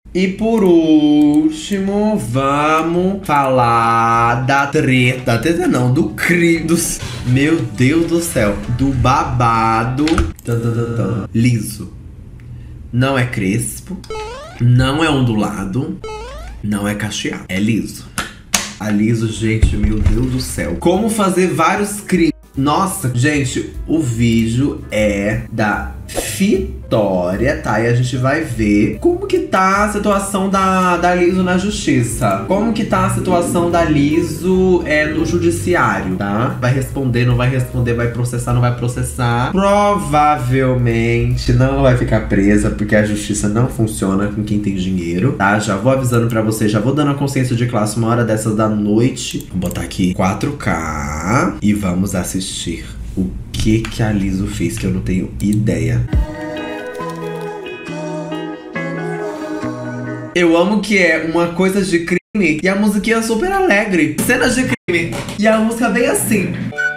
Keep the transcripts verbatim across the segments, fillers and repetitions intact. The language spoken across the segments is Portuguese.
E por último, vamos falar da treta, da treta não, do crime, dos... Meu Deus do céu, do babado tan, tan, tan, tan. Liso. Não é crespo, não é ondulado, não é cacheado, é liso. A liso, gente, meu Deus do céu. Como fazer vários crimes. Nossa, gente, o vídeo é da Vitória, tá? E a gente vai ver como que tá a situação da, da Liso na justiça. Como que tá a situação da Liso é, no judiciário, tá? Vai responder, não vai responder, vai processar, não vai processar. Provavelmente não vai ficar presa, porque a justiça não funciona com quem tem dinheiro, tá? Já vou avisando pra vocês, já vou dando a consciência de classe uma hora dessas da noite. Vou botar aqui quatro K e vamos assistir o que que a Liso fez, que eu não tenho ideia. Eu amo que é uma coisa de crime e a musiquinha é super alegre. Cenas de crime. E a música vem assim.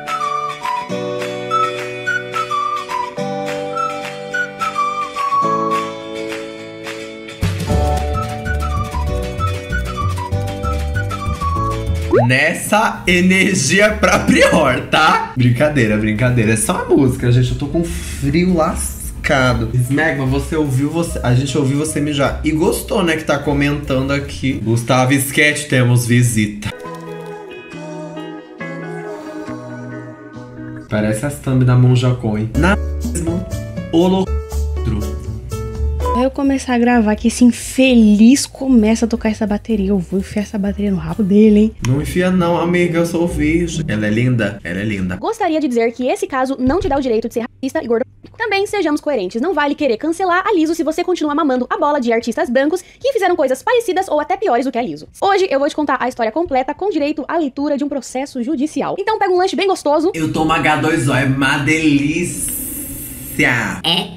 Nessa energia pra pior, tá? Brincadeira, brincadeira. É só a música, gente. Eu tô com frio lascado. Smegma, você ouviu você... A gente ouviu você mijar. E gostou, né? Que tá comentando aqui. Gustavo Sketch, temos visita. Parece as thumb da Monja Coin. Na mesmo holocro. Aí eu começar a gravar que esse infeliz começa a tocar essa bateria. Eu vou enfiar essa bateria no rabo dele, hein? Não enfia não, amiga, eu sou virgem. Ela é linda? Ela é linda. Gostaria de dizer que esse caso não te dá o direito de ser racista e gordofóbico. Também sejamos coerentes, não vale querer cancelar a Liso se você continua mamando a bola de artistas brancos que fizeram coisas parecidas ou até piores do que a Liso. Hoje eu vou te contar a história completa com direito à leitura de um processo judicial. Então pega um lanche bem gostoso. Eu tomo H dois O, é uma delícia. É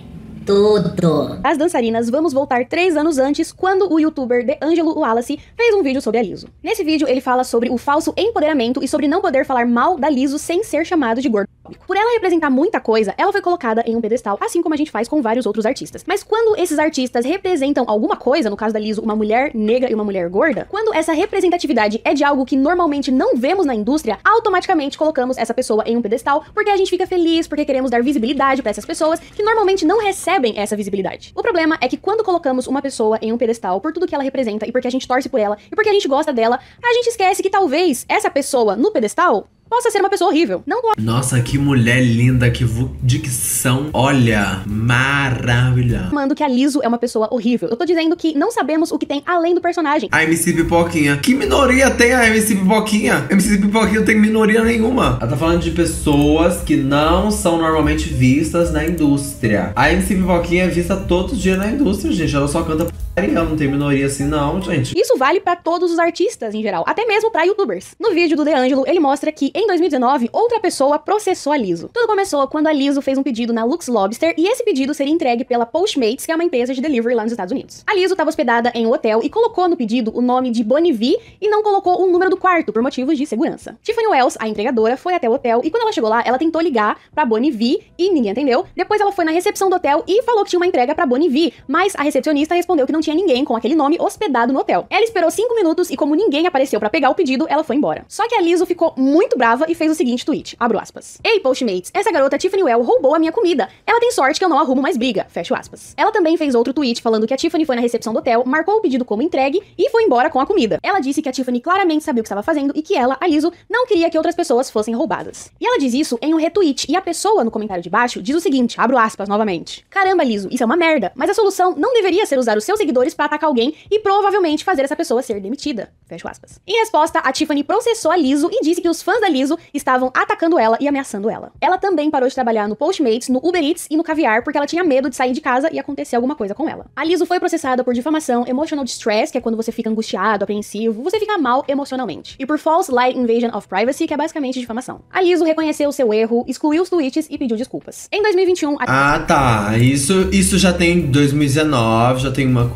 tudo. As dançarinas, vamos voltar três anos antes, quando o youtuber DeAngelo Wallace fez um vídeo sobre a Liso. Nesse vídeo, ele fala sobre o falso empoderamento e sobre não poder falar mal da Liso sem ser chamado de gordofóbico. Por ela representar muita coisa, ela foi colocada em um pedestal, assim como a gente faz com vários outros artistas. Mas quando esses artistas representam alguma coisa, no caso da Liso, uma mulher negra e uma mulher gorda, quando essa representatividade é de algo que normalmente não vemos na indústria, automaticamente colocamos essa pessoa em um pedestal, porque a gente fica feliz, porque queremos dar visibilidade pra essas pessoas que normalmente não recebem essa visibilidade. O problema é que quando colocamos uma pessoa em um pedestal por tudo que ela representa e porque a gente torce por ela e porque a gente gosta dela, a gente esquece que talvez essa pessoa no pedestal possa ser uma pessoa horrível. Não pode. Nossa, que mulher linda, que dicção. Olha, maravilhosa. Falando que a Liso é uma pessoa horrível. Eu tô dizendo que não sabemos o que tem além do personagem. A M C Pipoquinha. Que minoria tem a M C Pipoquinha? M C Pipoquinha não tem minoria nenhuma. Ela tá falando de pessoas que não são normalmente vistas na indústria. A M C Pipoquinha é vista todo dia na indústria, gente. Ela só canta p***, não tem minoria assim não, gente. Isso vale pra todos os artistas em geral, até mesmo pra youtubers. No vídeo do DeAngelo, ele mostra que em dois mil e dezenove, outra pessoa processou a Liso. Tudo começou quando a Liso fez um pedido na Lux Lobster e esse pedido seria entregue pela Postmates, que é uma empresa de delivery lá nos Estados Unidos. A Liso estava hospedada em um hotel e colocou no pedido o nome de Bonnevie e não colocou o número do quarto por motivos de segurança. Tiffany Wells, a entregadora, foi até o hotel e quando ela chegou lá, ela tentou ligar pra Bonnevie e ninguém atendeu. Depois ela foi na recepção do hotel e falou que tinha uma entrega pra Bonnevie, mas a recepcionista respondeu que não tinha ninguém com aquele nome hospedado no hotel. Ela esperou cinco minutos e como ninguém apareceu pra pegar o pedido, ela foi embora. Só que a Liso ficou muito brava e fez o seguinte tweet, abro aspas. Ei, Postmates, essa garota Tiffany Well roubou a minha comida. Ela tem sorte que eu não arrumo mais briga, fecho aspas. Ela também fez outro tweet falando que a Tiffany foi na recepção do hotel, marcou o pedido como entregue e foi embora com a comida. Ela disse que a Tiffany claramente sabia o que estava fazendo e que ela, a Liso, não queria que outras pessoas fossem roubadas. E ela diz isso em um retweet e a pessoa no comentário de baixo diz o seguinte, abro aspas novamente. Caramba, Liso, isso é uma merda, mas a solução não deveria ser usar os seus seguidores pra atacar alguém e provavelmente fazer essa pessoa ser demitida, fecho aspas. Em resposta, a Tiffany processou a Liso e disse que os fãs da Liso estavam atacando ela e ameaçando ela. Ela também parou de trabalhar no Postmates, no Uber Eats e no Caviar porque ela tinha medo de sair de casa e acontecer alguma coisa com ela. A Liso foi processada por difamação, emotional distress, que é quando você fica angustiado, apreensivo, você fica mal emocionalmente, e por false light invasion of privacy, que é basicamente difamação. A Liso reconheceu o seu erro, excluiu os tweets e pediu desculpas. Em dois mil e vinte e um... A... Ah, tá. Isso, isso já tem dois mil e dezenove, já tem uma coisa.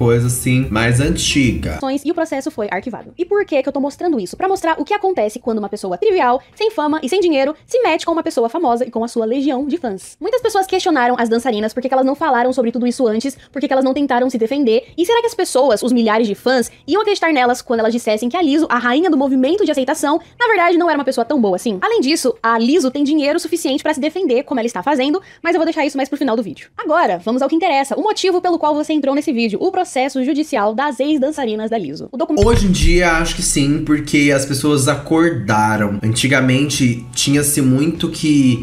coisa assim mais antiga. E o processo foi arquivado. E por que que eu tô mostrando isso? Pra mostrar o que acontece quando uma pessoa trivial, sem fama e sem dinheiro, se mete com uma pessoa famosa e com a sua legião de fãs. Muitas pessoas questionaram as dançarinas por que elas não falaram sobre tudo isso antes, por que elas não tentaram se defender, e será que as pessoas, os milhares de fãs, iam acreditar nelas quando elas dissessem que a Lizzo, a rainha do movimento de aceitação, na verdade não era uma pessoa tão boa assim? Além disso, a Lizzo tem dinheiro suficiente pra se defender, como ela está fazendo, mas eu vou deixar isso mais pro final do vídeo. Agora, vamos ao que interessa, o motivo pelo qual você entrou nesse vídeo, o processo judicial das ex-dançarinas da Lizzo. O documento... Hoje em dia, acho que sim, porque as pessoas acordaram. Antigamente, tinha-se muito que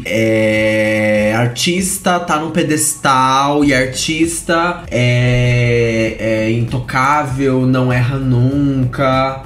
é, artista tá num pedestal e artista é, é intocável, não erra nunca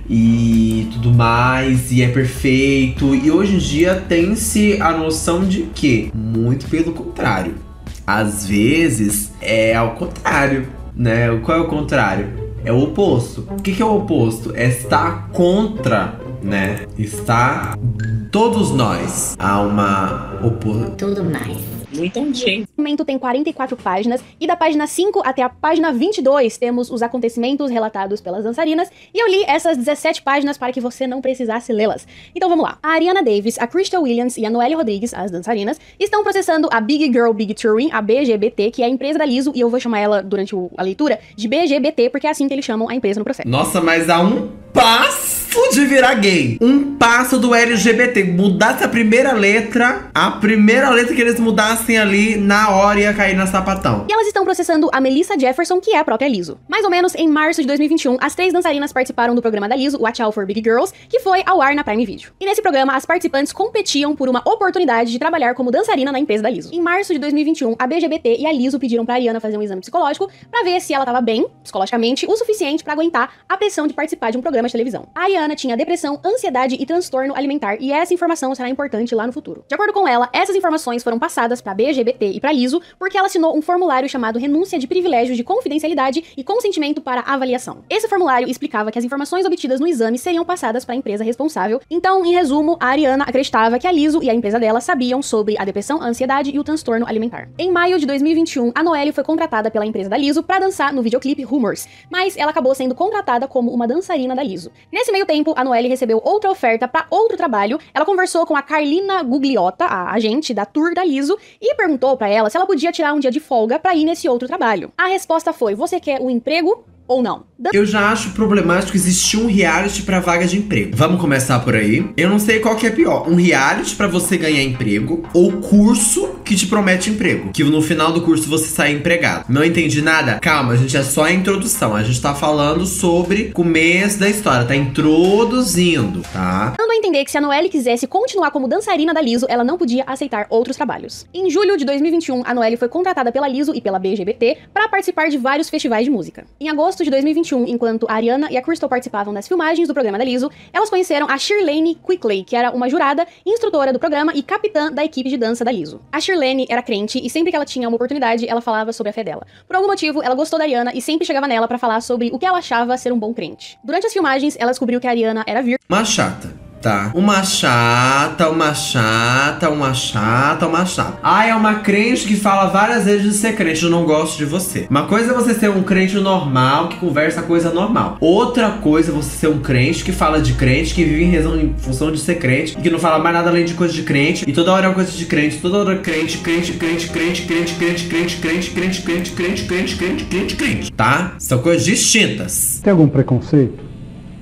e tudo mais, e é perfeito. E hoje em dia tem-se a noção de que, muito pelo contrário, às vezes é ao contrário, né? Qual é o contrário? É o oposto. O que que é o oposto? É estar contra, né? Está todos nós a uma oposição. Tudo mais. Não entendi. O documento tem quarenta e quatro páginas e da página cinco até a página vinte e dois temos os acontecimentos relatados pelas dançarinas e eu li essas dezessete páginas para que você não precisasse lê-las. Então vamos lá. A Ariana Davis, a Crystal Williams e a Noelle Rodrigues, as dançarinas, estão processando a Big Girl Big Touring, a B G B T, que é a empresa da Lizzo, e eu vou chamar ela durante o, a leitura de B G B T, porque é assim que eles chamam a empresa no processo. Nossa, mas há um passo de virar gay. Um passo do L G B T. Mudasse a primeira letra, a primeira letra que eles mudassem ali, na hora ia cair na sapatão. E elas estão processando a Melissa Jefferson, que é a própria Lizzo. Mais ou menos em março de dois mil e vinte e um, as três dançarinas participaram do programa da Lizzo, Watch Out for Big Girls, que foi ao ar na Prime Video. E nesse programa, as participantes competiam por uma oportunidade de trabalhar como dançarina na empresa da Lizzo. Em março de dois mil e vinte e um, a B G B T e a Lizzo pediram pra Ariana fazer um exame psicológico pra ver se ela tava bem, psicologicamente, o suficiente pra aguentar a pressão de participar de um programa de televisão. A Ariana tinha depressão, ansiedade e transtorno alimentar, e essa informação será importante lá no futuro. De acordo com ela, essas informações foram passadas pra B G B T e pra Lizzo porque ela assinou um formulário chamado Renúncia de Privilégios de Confidencialidade e Consentimento para Avaliação. Esse formulário explicava que as informações obtidas no exame seriam passadas para a empresa responsável. Então, em resumo, a Ariana acreditava que a Lizzo e a empresa dela sabiam sobre a depressão, a ansiedade e o transtorno alimentar. Em maio de dois mil e vinte e um, a Noelle foi contratada pela empresa da Lizzo para dançar no videoclipe Rumors, mas ela acabou sendo contratada como uma dançarina da Lizzo. Nesse meio tempo, a Noelle recebeu outra oferta para outro trabalho. Ela conversou com a Carlina Gugliotta, a agente da tour da Lizzo, e perguntou para ela se ela podia tirar um dia de folga para ir nesse outro trabalho. A resposta foi: você quer o emprego ou não? Eu já acho problemático existir um reality pra vaga de emprego. Vamos começar por aí. Eu não sei qual que é pior, um reality pra você ganhar emprego ou curso que te promete emprego, que no final do curso você sai empregado. Não entendi nada? Calma, gente, é só a introdução. A gente tá falando sobre o começo da história, tá introduzindo, tá? Dando a entender que se a Noelle quisesse continuar como dançarina da Lizzo, ela não podia aceitar outros trabalhos. Em julho de dois mil e vinte e um, a Noelle foi contratada pela Lizzo e pela B G B T para participar de vários festivais de música. Em agosto de dois mil e vinte e um, enquanto a Ariana e a Crystal participavam das filmagens do programa da Lizzo, elas conheceram a Shirlene Quickley, que era uma jurada, instrutora do programa e capitã da equipe de dança da Lizzo. A Shirlene era crente e sempre que ela tinha uma oportunidade, ela falava sobre a fé dela. Por algum motivo, ela gostou da Ariana e sempre chegava nela pra falar sobre o que ela achava ser um bom crente. Durante as filmagens, ela descobriu que a Ariana era virgem. Uma chata. Tá. Uma chata, uma chata, uma chata, uma chata. Ah, é uma crente que fala várias vezes de ser crente, eu não gosto de você. Uma coisa é você ser um crente normal, que conversa coisa normal. Outra coisa é você ser um crente que fala de crente, que vive em, razão, em função de ser crente, e que não fala mais nada além de coisa de crente, e toda hora é uma coisa de crente, toda hora crente, crente, crente, crente, crente, crente, crente, crente, crente, crente, crente, crente, crente, crente, crente, tá? São coisas distintas. Tem algum preconceito?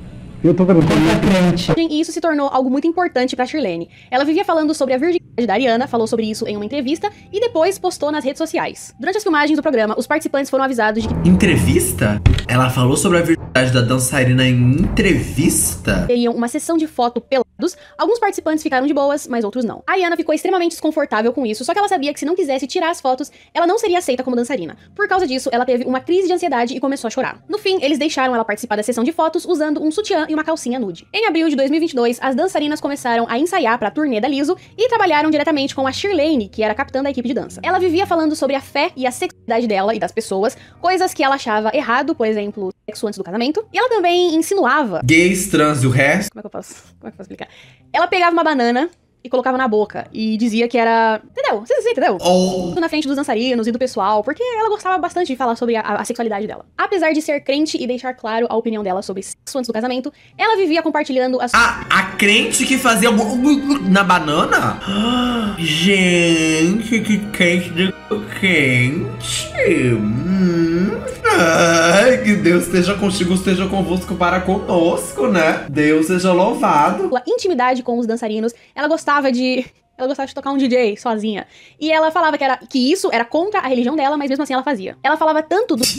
Eu tô perguntando crente. E isso se tornou algo muito importante pra Shirlene. Ela vivia falando sobre a virgindade da Ariana, falou sobre isso em uma entrevista e depois postou nas redes sociais. Durante as filmagens do programa, os participantes foram avisados de que... Entrevista? Ela falou sobre a virgindade da dançarina em entrevista? Teriam uma sessão de foto pelados. Alguns participantes ficaram de boas, mas outros não. A Ariana ficou extremamente desconfortável com isso, só que ela sabia que se não quisesse tirar as fotos, ela não seria aceita como dançarina. Por causa disso, ela teve uma crise de ansiedade e começou a chorar. No fim, eles deixaram ela participar da sessão de fotos usando um sutiã e uma calcinha nude. Em abril de dois mil e vinte e dois, as dançarinas começaram a ensaiar pra turnê da Lizzo e trabalharam diretamente com a Shirlene, que era a capitã da equipe de dança. Ela vivia falando sobre a fé e a sexualidade dela e das pessoas, coisas que ela achava errado, por exemplo, sexo antes do casamento. E ela também insinuava... gays, trans e o resto. Como é que eu posso, como é que eu posso explicar? Ela pegava uma banana e colocava na boca. E dizia que era... Entendeu? Você, você entendeu? Oh. Na frente dos dançarinos e do pessoal, porque ela gostava bastante de falar sobre a, a sexualidade dela. Apesar de ser crente e deixar claro a opinião dela sobre sexo antes do casamento, ela vivia compartilhando as... A, a crente que fazia na banana? Gente, que crente do crente. Hum. Ai, que Deus esteja contigo, esteja convosco para conosco, né? Deus seja louvado. A intimidade com os dançarinos, ela gostava de... Ela gostava de tocar um D J sozinha. E ela falava que, era, que isso era contra a religião dela, mas mesmo assim ela fazia. Ela falava tanto do...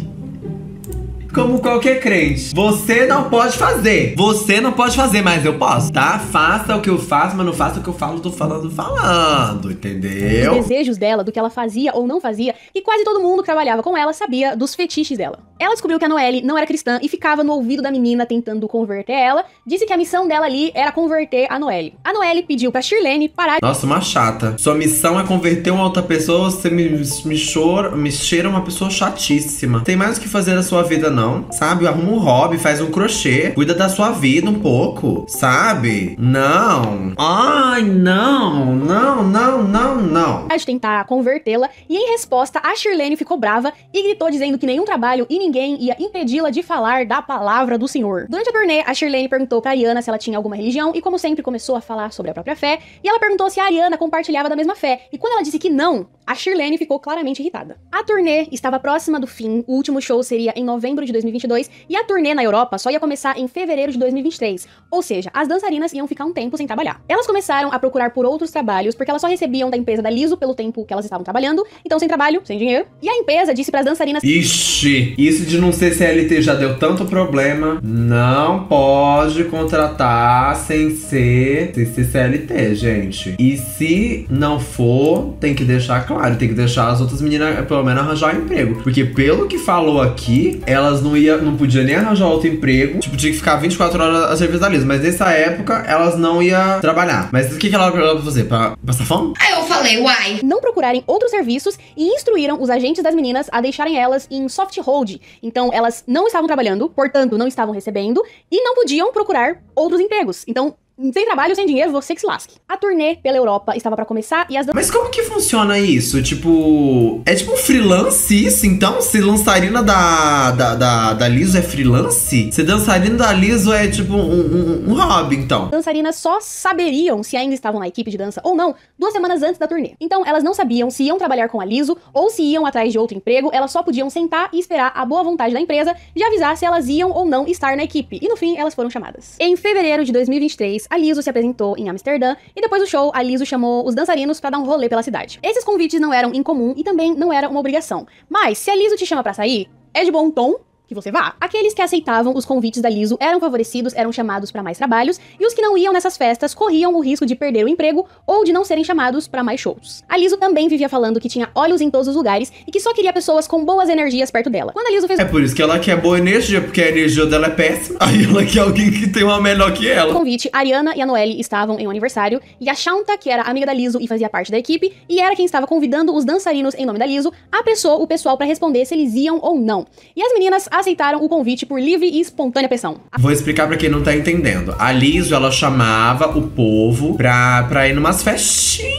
Como qualquer crente. Você não pode fazer. Você não pode fazer, mas eu posso, tá? Faça o que eu faço, mas não faça o que eu falo, tô falando, falando, entendeu? Os desejos dela, do que ela fazia ou não fazia, e quase todo mundo que trabalhava com ela sabia dos fetiches dela. Ela descobriu que a Noelle não era cristã e ficava no ouvido da menina tentando converter ela. Disse que a missão dela ali era converter a Noelle. A Noelle pediu pra Shirlene parar... Nossa, uma chata. Sua missão é converter uma outra pessoa, você me, me, chora, me cheira uma pessoa chatíssima. Tem mais o que fazer na sua vida, não, sabe? Arruma um hobby, faz um crochê, cuida da sua vida um pouco, sabe? Não. Ai, não, não, não, não, não. De tentar convertê-la, e em resposta, a Shirlene ficou brava e gritou dizendo que nenhum trabalho e ninguém ia impedi-la de falar da palavra do Senhor. Durante a turnê, a Shirlene perguntou pra Ariana se ela tinha alguma religião e, como sempre, começou a falar sobre a própria fé, e ela perguntou se a Ariana compartilhava da mesma fé, e quando ela disse que não, a Shirlene ficou claramente irritada. A turnê estava próxima do fim, o último show seria em novembro de dois mil e vinte e dois, e a turnê na Europa só ia começar em fevereiro de dois mil e vinte e três, ou seja, as dançarinas iam ficar um tempo sem trabalhar. Elas começaram a procurar por outros trabalhos, porque elas só recebiam da empresa da Lizzo pelo tempo que elas estavam trabalhando, então sem trabalho, sem dinheiro, e a empresa disse pras dançarinas... Ixi, isso de não ser C L T já deu tanto problema, não pode contratar sem ser, sem ser C L T, gente. E se não for, tem que deixar claro, tem que deixar as outras meninas pelo menos arranjar um emprego, porque pelo que falou aqui, elas não ia, não podiam nem arranjar outro emprego, tipo, tinha que ficar vinte e quatro horas a serviço da Lizzo, mas nessa época elas não iam trabalhar. Mas o que, que ela ia fazer? Pra passar fome? Aí eu falei, uai. Não procurarem outros serviços e instruíram os agentes das meninas a deixarem elas em soft hold. Então elas não estavam trabalhando, portanto não estavam recebendo e não podiam procurar outros empregos. Então, sem trabalho, sem dinheiro, você que se lasque. A turnê pela Europa estava pra começar e as... Mas como que funciona isso? Tipo... É tipo um freelance isso, então? Se dançarina da, da, da, da Lizzo é freelance? Se dançarina da Lizzo é tipo um, um, um hobby, então? Dançarinas só saberiam se ainda estavam na equipe de dança ou não duas semanas antes da turnê. Então elas não sabiam se iam trabalhar com a Lizzo ou se iam atrás de outro emprego, elas só podiam sentar e esperar a boa vontade da empresa de avisar se elas iam ou não estar na equipe. E no fim, elas foram chamadas. Em fevereiro de dois mil e vinte e três, a Lizzo se apresentou em Amsterdã e depois do show, a Lizzo chamou os dançarinos pra dar um rolê pela cidade. Esses convites não eram incomum e também não era uma obrigação. Mas se a Lizzo te chama pra sair, é de bom tom que você vá. Aqueles que aceitavam os convites da Lizzo eram favorecidos, eram chamados para mais trabalhos, e os que não iam nessas festas corriam o risco de perder o emprego ou de não serem chamados para mais shows. A Lizzo também vivia falando que tinha olhos em todos os lugares e que só queria pessoas com boas energias perto dela. Quando a Lizzo fez... É por isso que ela quer boa energia, porque a energia dela é péssima. Aí ela quer alguém que tem uma melhor que ela. O convite, a Ariana e a Noelle estavam em um aniversário, e a Shanta, que era amiga da Lizzo e fazia parte da equipe, e era quem estava convidando os dançarinos em nome da Lizzo, apressou o pessoal para responder se eles iam ou não. E as meninas aceitaram o convite por livre e espontânea pressão. Vou explicar pra quem não tá entendendo. A Lizzo, ela chamava o povo pra, pra ir numas festinhas,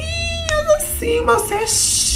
assim, umas festinhas.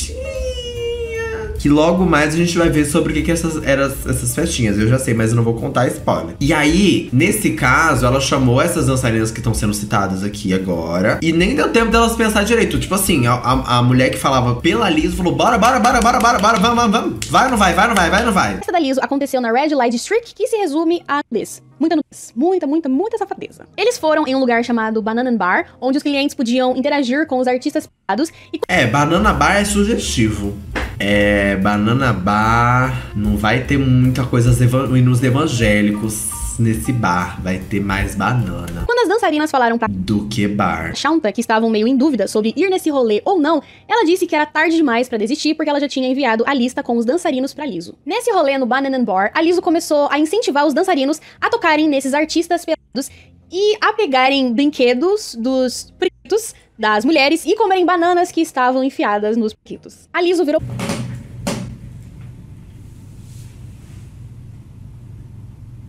Que logo mais a gente vai ver sobre o que, que essas, eram essas festinhas. Eu já sei, mas eu não vou contar spoiler. E aí, nesse caso, ela chamou essas dançarinas que estão sendo citadas aqui agora. E nem deu tempo delas pensar direito. Tipo assim, a, a, a mulher que falava pela Lizzo falou: bora, bora, bora, bora, bora, bora, vamos, vamos, vamos. Vai ou não vai, vai ou não vai, vai ou não vai. Essa da Lizzo aconteceu na Red Light District, que se resume a nudez. Muita nudez. Muita, muita, muita safadeza. Eles foram em um lugar chamado Banana Bar, onde os clientes podiam interagir com os artistas privados e... É, Banana Bar é sugestivo. É, Banana Bar não vai ter muita coisa nos evangélicos nesse bar. Vai ter mais banana. Quando as dançarinas falaram pra... do que bar. Shanta, que estavam meio em dúvida sobre ir nesse rolê ou não, ela disse que era tarde demais pra desistir porque ela já tinha enviado a lista com os dançarinos pra Lizzo. Nesse rolê no Banana Bar, a Lizzo começou a incentivar os dançarinos a tocarem nesses artistas pelados e a pegarem brinquedos dos pretos das mulheres e comerem bananas que estavam enfiadas nos brinquedos. A Lizzo virou...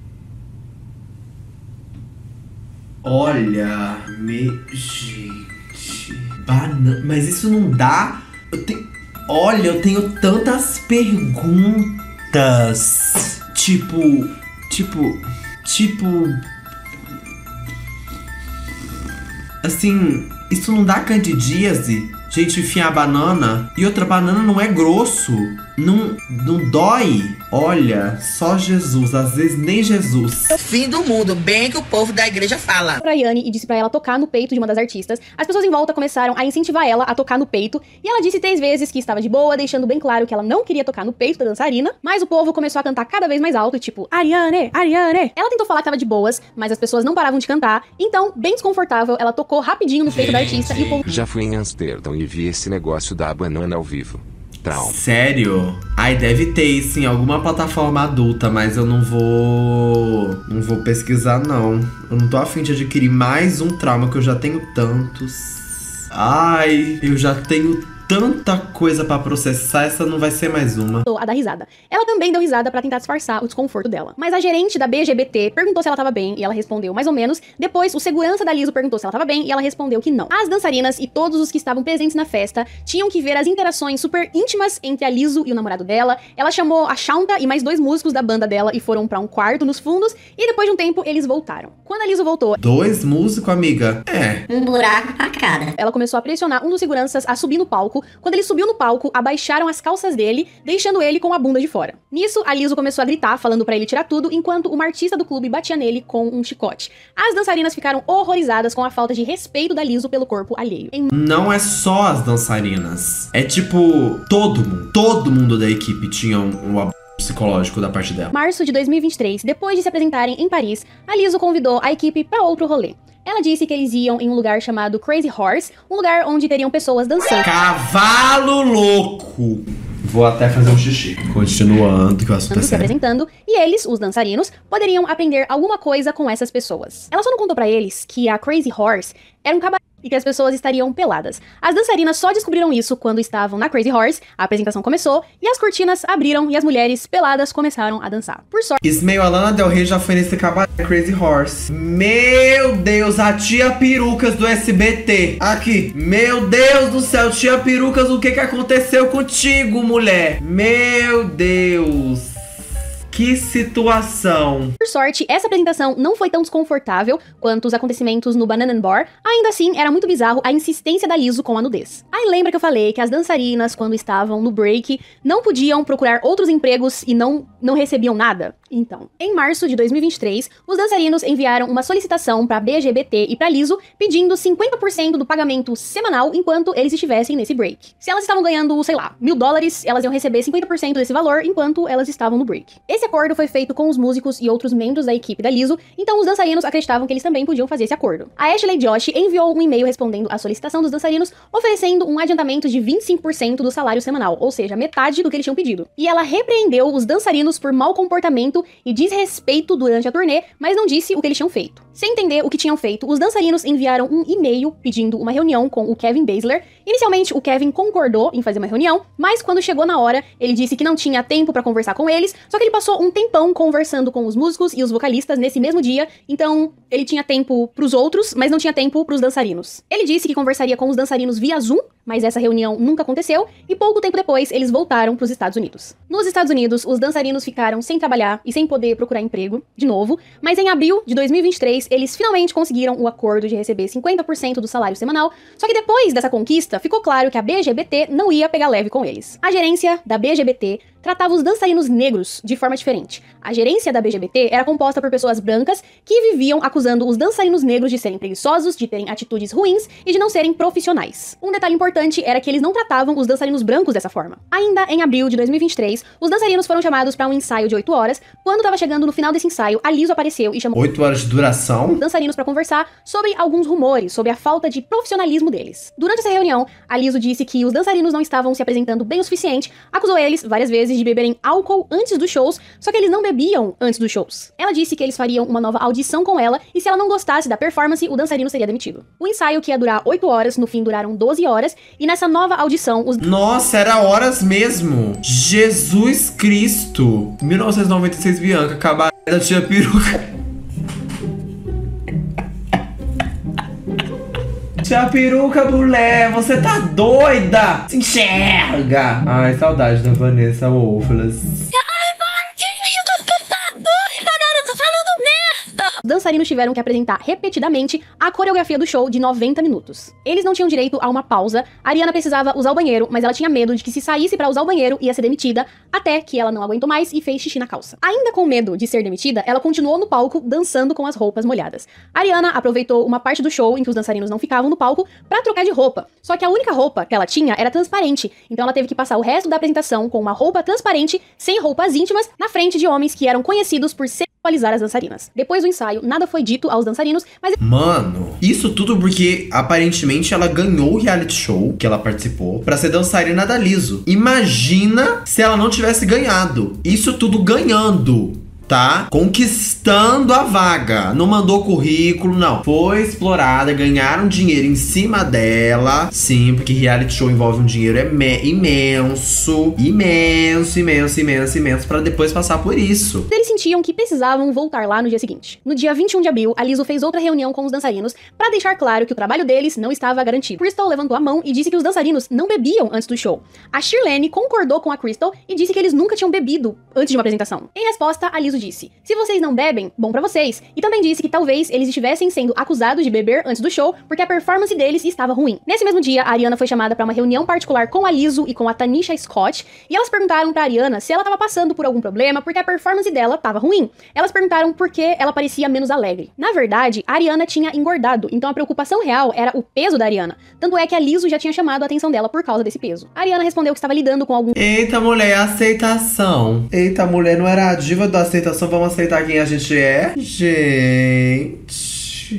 Olha, me... Banana. Mas isso não dá. Eu tenho. Olha, eu tenho tantas perguntas. Tipo. Tipo. Tipo. Assim, isso não dá candidíase? Gente, enfiar a banana. E outra, banana não é grosso. Não, não dói. Olha, só Jesus. Às vezes nem Jesus. O fim do mundo, bem que o povo da igreja fala. Pra Yane e disse pra ela tocar no peito de uma das artistas. As pessoas em volta começaram a incentivar ela a tocar no peito. E ela disse três vezes que estava de boa, deixando bem claro que ela não queria tocar no peito da dançarina. Mas o povo começou a cantar cada vez mais alto, tipo, Ariane, Ariane. Ela tentou falar que tava de boas, mas as pessoas não paravam de cantar. Então, bem desconfortável, ela tocou rapidinho no peito da artista e o povo... Já fui em Amsterdã e vi esse negócio da banana ao vivo. Trauma. Sério? Ai, deve ter isso em alguma plataforma adulta, mas eu não vou... Não vou pesquisar, não. Eu não tô a fim de adquirir mais um trauma, que eu já tenho tantos. Ai, eu já tenho tanta coisa pra processar, essa não vai ser mais uma. A dar risada. Ela também deu risada pra tentar disfarçar o desconforto dela. Mas a gerente da B G B T perguntou se ela tava bem e ela respondeu mais ou menos. Depois, o segurança da Lizzo perguntou se ela tava bem e ela respondeu que não. As dançarinas e todos os que estavam presentes na festa tinham que ver as interações super íntimas entre a Lizzo e o namorado dela. Ela chamou a Shawnta e mais dois músicos da banda dela e foram pra um quarto nos fundos e depois de um tempo eles voltaram. Quando a Lizzo voltou... Dois músicos, amiga? É. Um buraco pra cada. Ela começou a pressionar um dos seguranças a subir no palco. Quando ele subiu no palco, abaixaram as calças dele, deixando ele com a bunda de fora. Nisso, a Lizzo começou a gritar, falando pra ele tirar tudo, enquanto uma artista do clube batia nele com um chicote. As dançarinas ficaram horrorizadas com a falta de respeito da Lizzo pelo corpo alheio. Em... Não é só as dançarinas. É tipo, todo mundo. Todo mundo da equipe tinha um, um psicológico da parte dela. Março de dois mil e vinte e três, depois de se apresentarem em Paris, a Lizzo convidou a equipe pra outro rolê. Ela disse que eles iam em um lugar chamado Crazy Horse, um lugar onde teriam pessoas dançando. Cavalo louco! Vou até fazer um xixi. Continuando, que eu assunto é se sério. apresentando, e eles, os dançarinos, poderiam aprender alguma coisa com essas pessoas. Ela só não contou pra eles que a Crazy Horse era um cabaré e que as pessoas estariam peladas. As dançarinas só descobriram isso quando estavam na Crazy Horse, a apresentação começou, e as cortinas abriram e as mulheres peladas começaram a dançar. Por sorte... Ismael, a Lana Del Rey já foi nesse cabaré Crazy Horse. Meu Deus, a tia Perucas do S B T. Aqui. Meu Deus do céu, tia Perucas, o que que aconteceu contigo, mulher? Meu Deus. Que situação. Por sorte, essa apresentação não foi tão desconfortável quanto os acontecimentos no Banana Bar. Ainda assim, era muito bizarro a insistência da Lizzo com a nudez. Aí lembra que eu falei que as dançarinas, quando estavam no break, não podiam procurar outros empregos e não, não recebiam nada? Então, em março de dois mil e vinte e três, os dançarinos enviaram uma solicitação pra B G B T e pra Lizzo, pedindo cinquenta por cento do pagamento semanal enquanto eles estivessem nesse break. Se elas estavam ganhando, sei lá, mil dólares, elas iam receber cinquenta por cento desse valor enquanto elas estavam no break. Esse acordo foi feito com os músicos e outros membros da equipe da Lizzo, então os dançarinos acreditavam que eles também podiam fazer esse acordo. A Ashley Josh enviou um e-mail respondendo à solicitação dos dançarinos, oferecendo um adiantamento de vinte e cinco por cento do salário semanal, ou seja, metade do que eles tinham pedido. E ela repreendeu os dançarinos por mau comportamento e desrespeito durante a turnê, mas não disse o que eles tinham feito. Sem entender o que tinham feito, os dançarinos enviaram um e-mail pedindo uma reunião com o Kevin Baszler. Inicialmente, o Kevin concordou em fazer uma reunião, mas quando chegou na hora, ele disse que não tinha tempo pra conversar com eles, só que ele passou um tempão conversando com os músicos e os vocalistas nesse mesmo dia, então ele tinha tempo pros outros, mas não tinha tempo pros dançarinos. Ele disse que conversaria com os dançarinos via Zoom, mas essa reunião nunca aconteceu, e pouco tempo depois, eles voltaram pros Estados Unidos. Nos Estados Unidos, os dançarinos ficaram sem trabalhar e sem poder procurar emprego, de novo, mas em abril de dois mil e vinte e três, eles finalmente conseguiram o acordo de receber cinquenta por cento do salário semanal, só que depois dessa conquista, ficou claro que a B G B T não ia pegar leve com eles. A gerência da B G B T tratava os dançarinos negros de forma diferente. A gerência da B G B T era composta por pessoas brancas que viviam acusando os dançarinos negros de serem preguiçosos, de terem atitudes ruins e de não serem profissionais. Um detalhe importante era que eles não tratavam os dançarinos brancos dessa forma. Ainda em abril de dois mil e vinte e três, os dançarinos foram chamados para um ensaio de oito horas. Quando estava chegando no final desse ensaio, a Lizzo apareceu e chamou oito horas de duração? os dançarinos para conversar sobre alguns rumores, sobre a falta de profissionalismo deles. Durante essa reunião, a Lizzo disse que os dançarinos não estavam se apresentando bem o suficiente, acusou eles várias vezes de beberem álcool antes dos shows, só que eles não bebiam antes dos shows. Ela disse que eles fariam uma nova audição com ela e se ela não gostasse da performance, o dançarino seria demitido. O ensaio, que ia durar oito horas, no fim duraram doze horas, e nessa nova audição, os... Nossa, era horas mesmo! Jesus Cristo! mil novecentos e noventa e seis, Bianca, cabaré da tia Peruca. Tia Peruca, mulher, você tá doida? Se enxerga! Ai, saudade da Vanessa Wolfless. Os dançarinos tiveram que apresentar repetidamente a coreografia do show de noventa minutos. Eles não tinham direito a uma pausa, a Ariana precisava usar o banheiro, mas ela tinha medo de que se saísse pra usar o banheiro ia ser demitida, até que ela não aguentou mais e fez xixi na calça. Ainda com medo de ser demitida, ela continuou no palco dançando com as roupas molhadas. A Ariana aproveitou uma parte do show em que os dançarinos não ficavam no palco pra trocar de roupa, só que a única roupa que ela tinha era transparente, então ela teve que passar o resto da apresentação com uma roupa transparente, sem roupas íntimas, na frente de homens que eram conhecidos por sexualizar as dançarinas. Depois do ensaio, nada foi dito aos dançarinos, mas... Mano, isso tudo porque aparentemente ela ganhou o reality show que ela participou pra ser dançarina da Lizzo. Imagina se ela não tivesse ganhado. Isso tudo ganhando, tá? Conquistando a vaga. Não mandou currículo, não. Foi explorada, ganharam dinheiro em cima dela. Sim, porque reality show envolve um dinheiro imenso. Imenso, imenso, imenso, imenso. Pra depois passar por isso. Eles sentiam que precisavam voltar lá no dia seguinte. No dia vinte e um de abril, a Lizzo fez outra reunião com os dançarinos pra deixar claro que o trabalho deles não estava garantido. Crystal levantou a mão e disse que os dançarinos não bebiam antes do show. A Shirlene concordou com a Crystal e disse que eles nunca tinham bebido antes de uma apresentação. Em resposta, a Lizzo disse: se vocês não bebem, bom pra vocês. E também disse que talvez eles estivessem sendo acusados de beber antes do show porque a performance deles estava ruim. Nesse mesmo dia, a Ariana foi chamada pra uma reunião particular com a Lizzo e com a Tanisha Scott, e elas perguntaram pra Ariana se ela tava passando por algum problema porque a performance dela tava ruim. Elas perguntaram por que ela parecia menos alegre. Na verdade, a Ariana tinha engordado, então a preocupação real era o peso da Ariana. Tanto é que a Lizzo já tinha chamado a atenção dela por causa desse peso. A Ariana respondeu que estava lidando com algum... Eita, mulher, aceitação. Eita, mulher, não era a diva da aceitação, vamos aceitar quem a gente é? Gente...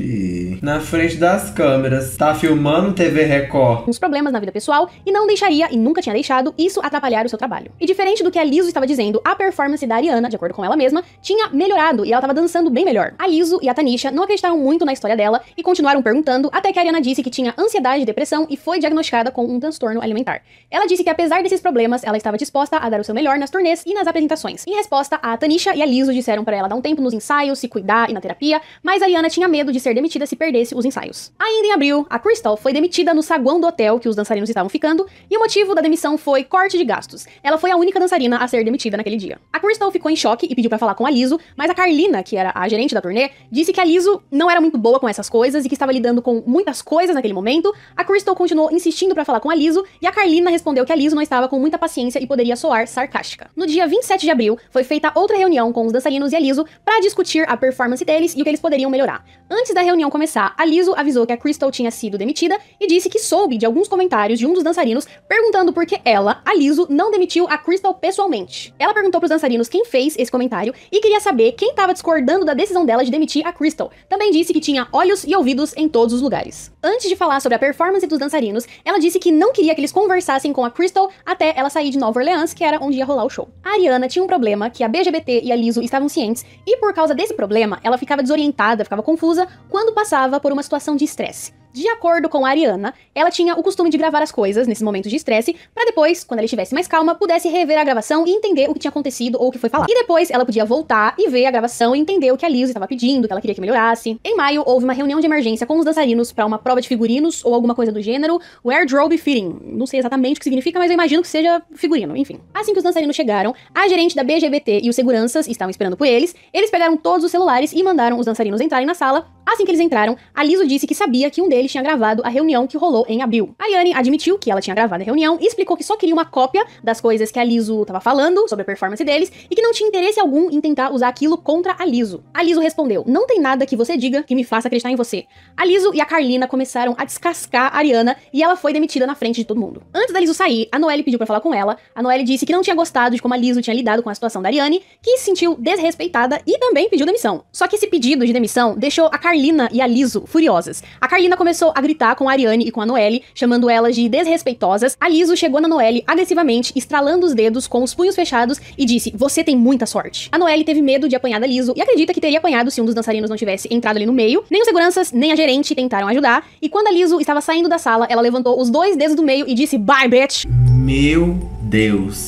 Na frente das câmeras. Tá filmando T V Record. Uns problemas na vida pessoal e não deixaria, e nunca tinha deixado, isso atrapalhar o seu trabalho. E diferente do que a Lizzo estava dizendo, a performance da Ariana, de acordo com ela mesma, tinha melhorado e ela estava dançando bem melhor. A Lizzo e a Tanisha não acreditaram muito na história dela e continuaram perguntando, até que a Ariana disse que tinha ansiedade e depressão e foi diagnosticada com um transtorno alimentar. Ela disse que apesar desses problemas, ela estava disposta a dar o seu melhor nas turnês e nas apresentações. Em resposta, a Tanisha e a Lizzo disseram para ela dar um tempo nos ensaios, se cuidar e na terapia, mas a Ariana tinha medo de ser demitida se perdesse os ensaios. Ainda em abril, a Crystal foi demitida no saguão do hotel que os dançarinos estavam ficando, e o motivo da demissão foi corte de gastos. Ela foi a única dançarina a ser demitida naquele dia. A Crystal ficou em choque e pediu pra falar com a Lizzo, mas a Carlina, que era a gerente da turnê, disse que a Lizzo não era muito boa com essas coisas e que estava lidando com muitas coisas naquele momento. A Crystal continuou insistindo pra falar com a Lizzo, e a Carlina respondeu que a Lizzo não estava com muita paciência e poderia soar sarcástica. No dia vinte e sete de abril, foi feita outra reunião com os dançarinos e a Lizzo pra discutir a performance deles e o que eles poderiam melhorar. Antes da reunião começar, a Lizzo avisou que a Crystal tinha sido demitida e disse que soube de alguns comentários de um dos dançarinos perguntando por que ela, a Lizzo, não demitiu a Crystal pessoalmente. Ela perguntou pros dançarinos quem fez esse comentário e queria saber quem estava discordando da decisão dela de demitir a Crystal. Também disse que tinha olhos e ouvidos em todos os lugares. Antes de falar sobre a performance dos dançarinos, ela disse que não queria que eles conversassem com a Crystal até ela sair de Nova Orleans, que era onde ia rolar o show. A Ariana tinha um problema que a B G B T e a Lizzo estavam cientes, e por causa desse problema, ela ficava desorientada, ficava confusa quando passava por uma situação de estresse. De acordo com a Ariana, ela tinha o costume de gravar as coisas nesses momentos de estresse, pra depois, quando ela estivesse mais calma, pudesse rever a gravação e entender o que tinha acontecido ou o que foi falado. E depois ela podia voltar e ver a gravação e entender o que a Lizzo estava pedindo, que ela queria que melhorasse. Em maio, houve uma reunião de emergência com os dançarinos pra uma prova de figurinos ou alguma coisa do gênero, wardrobe fitting. Não sei exatamente o que significa, mas eu imagino que seja figurino, enfim. Assim que os dançarinos chegaram, a gerente da B G B T e os seguranças estavam esperando por eles, eles pegaram todos os celulares e mandaram os dançarinos entrarem na sala. Assim que eles entraram, a Lizzo disse que sabia que um deles tinha gravado a reunião que rolou em abril. A Ariane admitiu que ela tinha gravado a reunião e explicou que só queria uma cópia das coisas que a Lizzo tava falando sobre a performance deles e que não tinha interesse algum em tentar usar aquilo contra a Lizzo. A Lizzo respondeu: não tem nada que você diga que me faça acreditar em você. A Lizzo e a Carlina começaram a descascar a Ariana e ela foi demitida na frente de todo mundo. Antes da Lizzo sair, a Noelle pediu pra falar com ela. A Noelle disse que não tinha gostado de como a Lizzo tinha lidado com a situação da Ariane, que se sentiu desrespeitada e também pediu demissão. Só que esse pedido de demissão deixou a Carlina e a Lizzo furiosas. A Carlina começou a gritar com a Ariane e com a Noelle, chamando elas de desrespeitosas. A Lizzo chegou na Noelle agressivamente, estralando os dedos com os punhos fechados e disse: você tem muita sorte. A Noelle teve medo de apanhar da Lizzo e acredita que teria apanhado se um dos dançarinos não tivesse entrado ali no meio. Nem os seguranças, nem a gerente tentaram ajudar, e quando a Lizzo estava saindo da sala, ela levantou os dois dedos do meio e disse: bye, bitch! Meu Deus.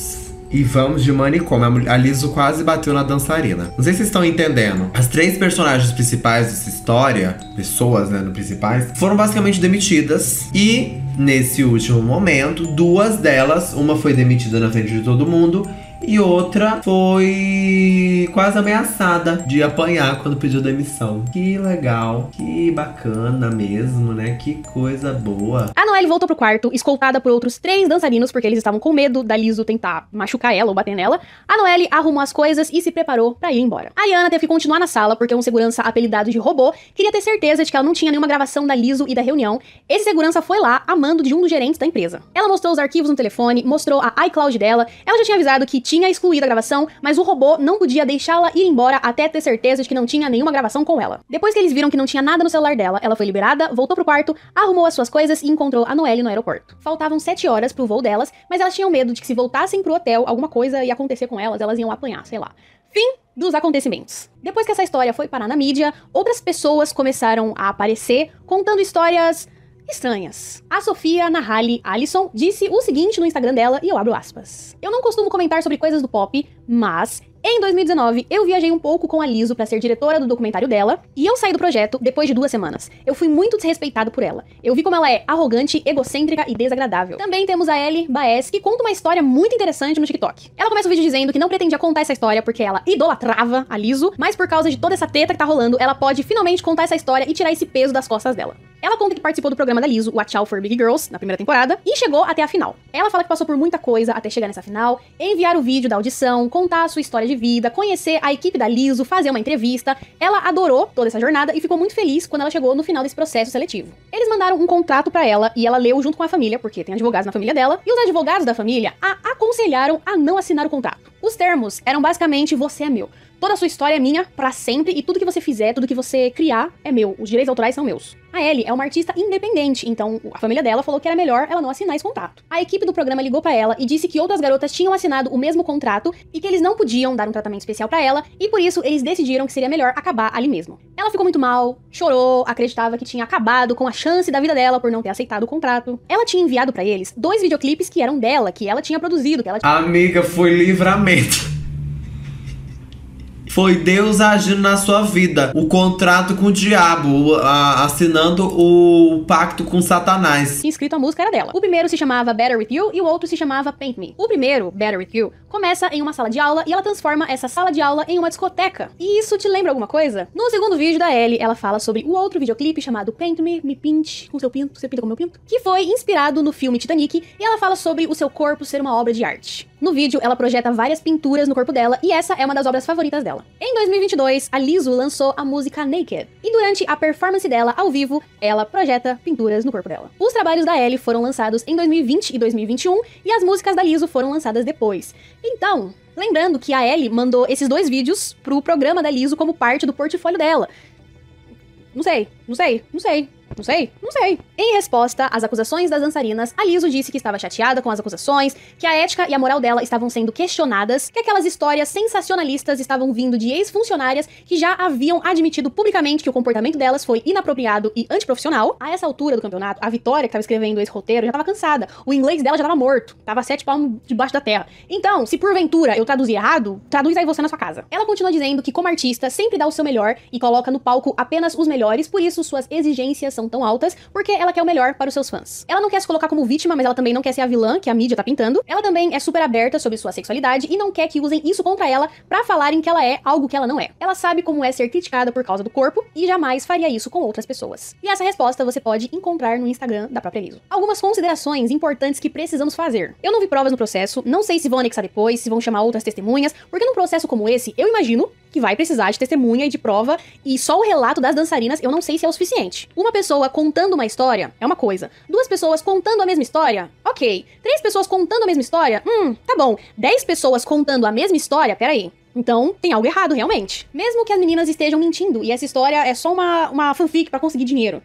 E vamos de manicômio. A Liso quase bateu na dançarina. Não sei se vocês estão entendendo. As três personagens principais dessa história, pessoas, né, no principais, foram basicamente demitidas. E, nesse último momento, duas delas, uma foi demitida na frente de todo mundo e outra foi quase ameaçada de apanhar quando pediu demissão. Que legal, que bacana mesmo, né? Que coisa boa. A Noelle voltou pro quarto, escoltada por outros três dançarinos, porque eles estavam com medo da Liso tentar machucar ela ou bater nela. A Noelle arrumou as coisas e se preparou pra ir embora. A Yana teve que continuar na sala, porque um segurança apelidado de robô queria ter certeza de que ela não tinha nenhuma gravação da Liso e da reunião. Esse segurança foi lá, a mando de um dos gerentes da empresa. Ela mostrou os arquivos no telefone, mostrou a iCloud dela. Ela já tinha avisado que tinha excluído a gravação, mas o robô não podia deixá-la ir embora até ter certeza de que não tinha nenhuma gravação com ela. Depois que eles viram que não tinha nada no celular dela, ela foi liberada, voltou pro quarto, arrumou as suas coisas e encontrou a Noelle no aeroporto. Faltavam sete horas pro voo delas, mas elas tinham medo de que se voltassem pro hotel, alguma coisa ia acontecer com elas, elas iam apanhar, sei lá. Fim dos acontecimentos. Depois que essa história foi parar na mídia, outras pessoas começaram a aparecer contando histórias estranhas. A Sofia Nahali Alisson disse o seguinte no Instagram dela, e eu abro aspas. Eu não costumo comentar sobre coisas do pop, mas em dois mil e dezenove, eu viajei um pouco com a Liso pra ser diretora do documentário dela, e eu saí do projeto depois de duas semanas. Eu fui muito desrespeitado por ela. Eu vi como ela é arrogante, egocêntrica e desagradável. Também temos a Ellie Baez, que conta uma história muito interessante no TikTok. Ela começa o vídeo dizendo que não pretendia contar essa história porque ela idolatrava a Liso, mas por causa de toda essa treta que tá rolando, ela pode finalmente contar essa história e tirar esse peso das costas dela. Ela conta que participou do programa da Liso, Watch Out for Big Girls, na primeira temporada, e chegou até a final. Ela fala que passou por muita coisa até chegar nessa final, enviar o vídeo da audição, contar a sua história de vida, conhecer a equipe da Liso, fazer uma entrevista. Ela adorou toda essa jornada e ficou muito feliz quando ela chegou no final desse processo seletivo. Eles mandaram um contrato pra ela e ela leu junto com a família, porque tem advogados na família dela, e os advogados da família a aconselharam a não assinar o contrato. Os termos eram basicamente: você é meu. Toda a sua história é minha pra sempre e tudo que você fizer, tudo que você criar é meu. Os direitos autorais são meus. A Ellie é uma artista independente, então a família dela falou que era melhor ela não assinar esse contrato. A equipe do programa ligou pra ela e disse que outras garotas tinham assinado o mesmo contrato e que eles não podiam dar um tratamento especial pra ela, e por isso eles decidiram que seria melhor acabar ali mesmo. Ela ficou muito mal, chorou, acreditava que tinha acabado com a chance da vida dela por não ter aceitado o contrato. Ela tinha enviado pra eles dois videoclipes que eram dela, que ela tinha produzido, que ela tinha... Amiga, foi livramento. Foi Deus agindo na sua vida. O contrato com o diabo, a, assinando o pacto com Satanás. Tinha escrito a música era dela. O primeiro se chamava Better With You e o outro se chamava Paint Me. O primeiro, Better With You, começa em uma sala de aula e ela transforma essa sala de aula em uma discoteca. E isso te lembra alguma coisa? No segundo vídeo da Ellie, ela fala sobre o outro videoclipe chamado Paint Me, Me Pinte com seu pinto, você pinta com meu pinto, que foi inspirado no filme Titanic, e ela fala sobre o seu corpo ser uma obra de arte. No vídeo, ela projeta várias pinturas no corpo dela, e essa é uma das obras favoritas dela. Em dois mil e vinte e dois, a Liso lançou a música Naked, e durante a performance dela ao vivo, ela projeta pinturas no corpo dela. Os trabalhos da Ellie foram lançados em dois mil e vinte e dois mil e vinte e um, e as músicas da Liso foram lançadas depois. Então, lembrando que a Ellie mandou esses dois vídeos pro programa da Liso como parte do portfólio dela. Não sei, não sei, não sei. Não sei, não sei. Em resposta às acusações das dançarinas, a Liso disse que estava chateada com as acusações, que a ética e a moral dela estavam sendo questionadas, que aquelas histórias sensacionalistas estavam vindo de ex-funcionárias que já haviam admitido publicamente que o comportamento delas foi inapropriado e antiprofissional. A essa altura do campeonato, a Vitória, que estava escrevendo esse roteiro, já estava cansada. O inglês dela já estava morto, tava sete palmos debaixo da terra. Então, se porventura eu traduzir errado, traduz aí você na sua casa. Ela continua dizendo que, como artista, sempre dá o seu melhor e coloca no palco apenas os melhores, por isso suas exigências são tão altas, porque ela quer o melhor para os seus fãs. Ela não quer se colocar como vítima, mas ela também não quer ser a vilã que a mídia tá pintando. Ela também é super aberta sobre sua sexualidade e não quer que usem isso contra ela pra falarem que ela é algo que ela não é. Ela sabe como é ser criticada por causa do corpo e jamais faria isso com outras pessoas. E essa resposta você pode encontrar no Instagram da própria Liso. Algumas considerações importantes que precisamos fazer. Eu não vi provas no processo, não sei se vão anexar depois, se vão chamar outras testemunhas, porque num processo como esse, eu imagino que vai precisar de testemunha e de prova, e só o relato das dançarinas eu não sei se é o suficiente. Uma pessoa contando uma história é uma coisa. Duas pessoas contando a mesma história? Ok. Três pessoas contando a mesma história? Hum, tá bom. Dez pessoas contando a mesma história? Peraí. Então, tem algo errado, realmente. Mesmo que as meninas estejam mentindo e essa história é só uma, uma fanfic pra conseguir dinheiro.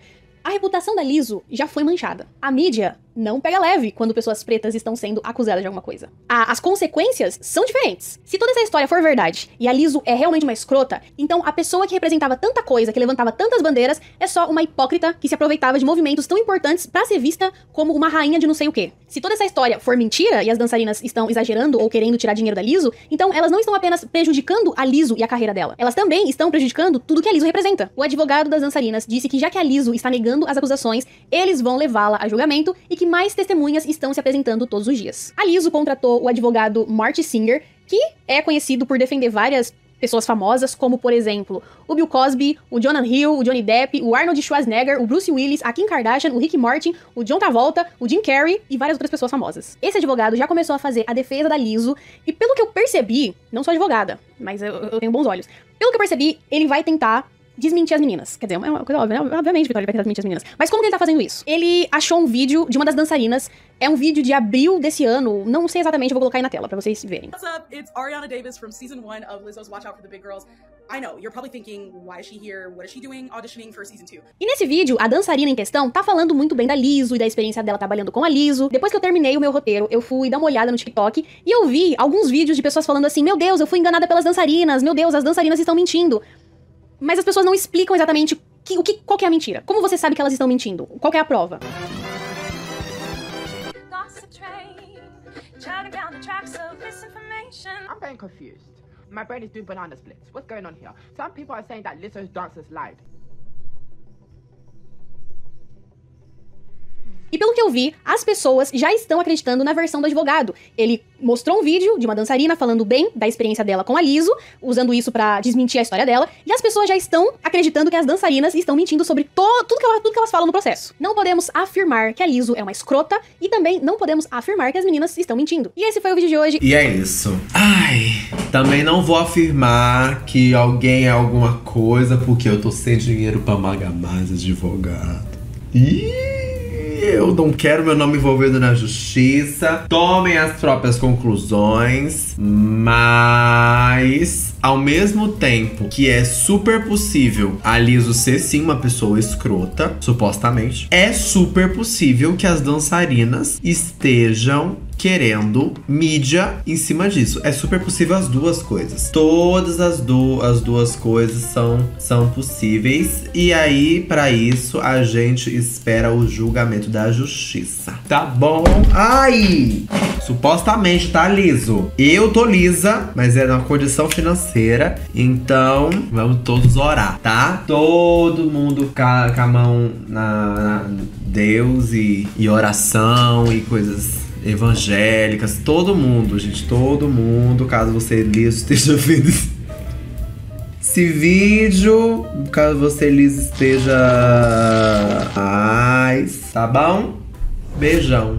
A reputação da Lizzo já foi manchada. A mídia não pega leve quando pessoas pretas estão sendo acusadas de alguma coisa. A, as consequências são diferentes. Se toda essa história for verdade e a Lizzo é realmente uma escrota, então a pessoa que representava tanta coisa, que levantava tantas bandeiras, é só uma hipócrita que se aproveitava de movimentos tão importantes pra ser vista como uma rainha de não sei o quê. Se toda essa história for mentira e as dançarinas estão exagerando ou querendo tirar dinheiro da Lizzo, então elas não estão apenas prejudicando a Lizzo e a carreira dela. Elas também estão prejudicando tudo que a Lizzo representa. O advogado das dançarinas disse que já que a Lizzo está negando as acusações, eles vão levá-la a julgamento e que mais testemunhas estão se apresentando todos os dias. A Lizzo contratou o advogado Marty Singer, que é conhecido por defender várias pessoas famosas, como, por exemplo, o Bill Cosby, o Jonah Hill, o Johnny Depp, o Arnold Schwarzenegger, o Bruce Willis, a Kim Kardashian, o Ricky Martin, o John Travolta, o Jim Carrey e várias outras pessoas famosas. Esse advogado já começou a fazer a defesa da Lizzo e, pelo que eu percebi, não sou advogada, mas eu, eu tenho bons olhos, pelo que eu percebi, ele vai tentar desmentir as meninas. Quer dizer, é uma coisa óbvia, né? Obviamente, Vitória vai tentar desmentir as meninas. Mas como que ele tá fazendo isso? Ele achou um vídeo de uma das dançarinas. É um vídeo de abril desse ano. Não sei exatamente, eu vou colocar aí na tela pra vocês verem. What's up? It's Ariana Davis from season one of Lizzo's Watch Out for the Big Girls. I know, you're probably thinking, why is she here? What is she doing auditioning for season two? E nesse vídeo, a dançarina em questão tá falando muito bem da Lizzo e da experiência dela trabalhando com a Lizzo. Depois que eu terminei o meu roteiro, eu fui dar uma olhada no TikTok e eu vi alguns vídeos de pessoas falando assim: meu Deus, eu fui enganada pelas dançarinas, meu Deus, as dançarinas estão mentindo. Mas as pessoas não explicam exatamente que, o que, qual que é a mentira. Como você sabe que elas estão mentindo? Qual que é a prova? I'm very confused. My brain is doing banana splits. What's going on here? Some people are saying that Lizzo's dancers lied. E pelo que eu vi, as pessoas já estão acreditando na versão do advogado. Ele mostrou um vídeo de uma dançarina falando bem da experiência dela com a Lizzo, usando isso pra desmentir a história dela, e as pessoas já estão acreditando que as dançarinas estão mentindo sobre to- tudo, que ela, tudo que elas falam no processo. Não podemos afirmar que a Lizzo é uma escrota, e também não podemos afirmar que as meninas estão mentindo. E esse foi o vídeo de hoje. E é isso. Ai, também não vou afirmar que alguém é alguma coisa, porque eu tô sem dinheiro pra pagar mais advogado. Ih! Eu não quero meu nome envolvido na justiça. Tomem as próprias conclusões. Mas, ao mesmo tempo que é super possível a Lizzo ser sim uma pessoa escrota, supostamente, é super possível que as dançarinas estejam querendo mídia em cima disso. É super possível as duas coisas. Todas as, du as duas coisas são, são possíveis. E aí, pra isso, a gente espera o julgamento da justiça. Tá bom? Ai! Supostamente tá liso. Eu tô lisa, mas é na condição financeira. Então, vamos todos orar, tá? Todo mundo com a, com a mão na, na Deus e, e oração e coisas evangélicas, todo mundo, gente, todo mundo, caso você liso esteja vendo esse vídeo, caso você liso esteja... Ai, tá bom? Beijão.